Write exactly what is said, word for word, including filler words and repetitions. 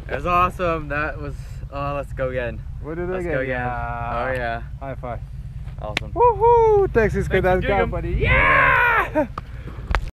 It was awesome. That was, oh, let's go again. We'll do it Let's again. go again. Yeah. Oh yeah. High five. Awesome. Woohoo! Texas Thanks for Cadence doing 'em. Company. Yeah!